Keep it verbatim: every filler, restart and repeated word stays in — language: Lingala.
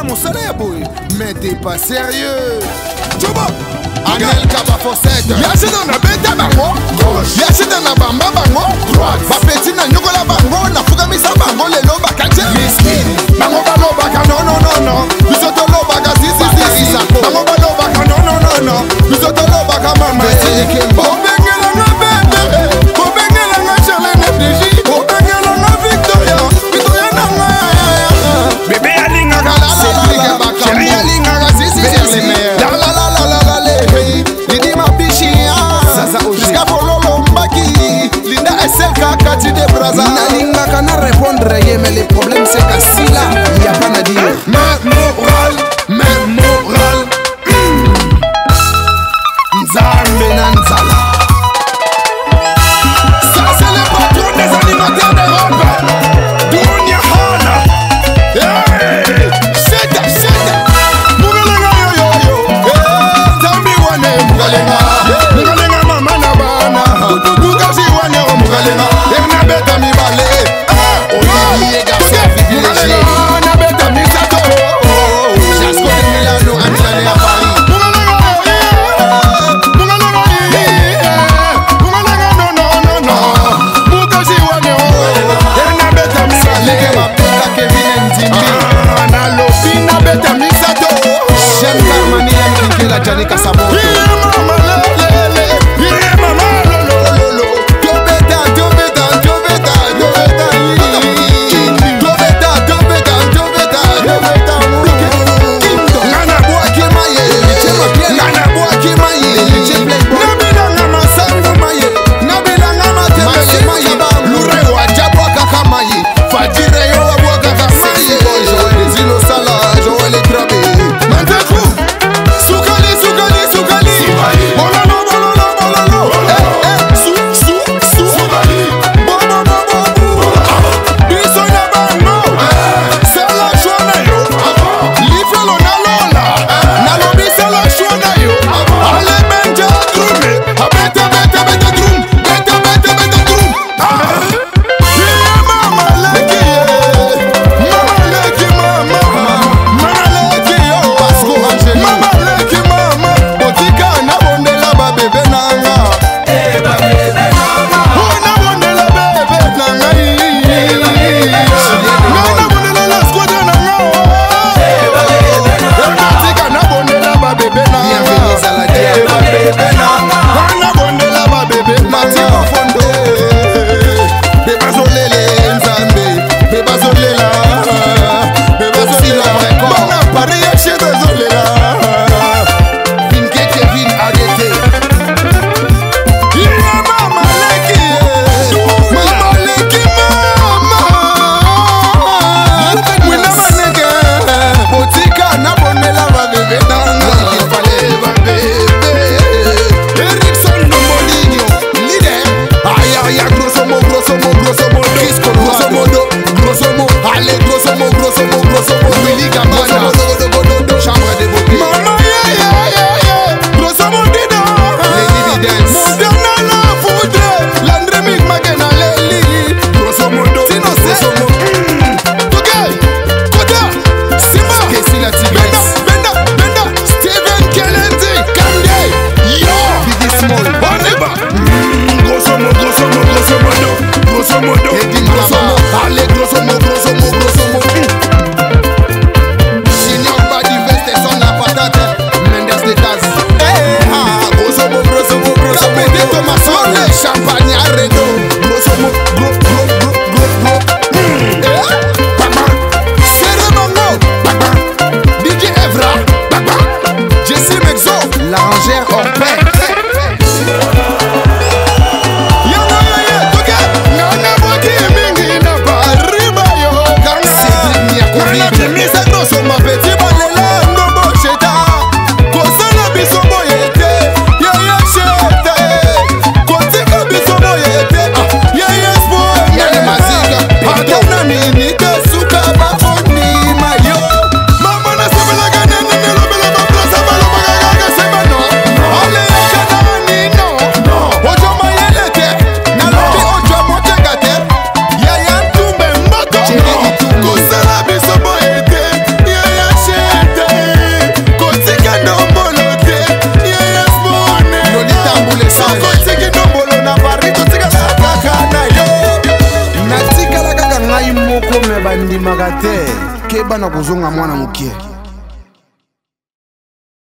mon soleil boy, mais t'es pas sérieux. Chuba, Anel Kaba Fossette. Y'a dans la bête à bango, y'a dans la bamba bango, ma petite n'a nyogola bango, n'a fuga misa bango, les loba kache. Bango balo baka, non non non non. Bisoto lo baka, si si si. Bango balo baka, non non non non. Bisoto lo baka, mama. Obengela nga bebe, obengela nga Charlene F D J, obengela nga Victoria, Victoria na nga. Bébé alinga kala la la la, chérie alinga kala si si si. La la la la la la le, Lidi ma bichia, jusqu'à Pololo Mbaki, Linda S L K Kati de Braza. Nalinga kana répondre mais le problème c'est qu'à si là, y a pas à dire. Mais moral, mais moral. Nzambe na nzala. Ça c'est le patron des animateurs d'Europe. Dunia Hana. Hey, sheda sheda. Mugalenga yo yo yo. Hey, Nzambi wane mugalenga. Mugalenga mama na bana. Mugaji wane o mugalenga. Erna beta mi bale. Ah, Olivier garçon privilégié. Na beta mi sato. Jasco de Milano, Amilane à Paris. J'aime Carmani, j'aime Kiki, la Gianni Casamoto. Mama lele, mama lolo. Tobeta, tobeta, tobeta, tobeta, tobeta, tobeta, tobeta, tobeta. Nana boa ki maye, nana boa ki maye. Nabila ngama sangu maye, nabila ngama temele maye. Lure wa jabwa kaka maye, fajire yo wa boa kaka maye. Zilo sala, Joël et Trabe. Allez endimaka te keba na kozonga mwana mokie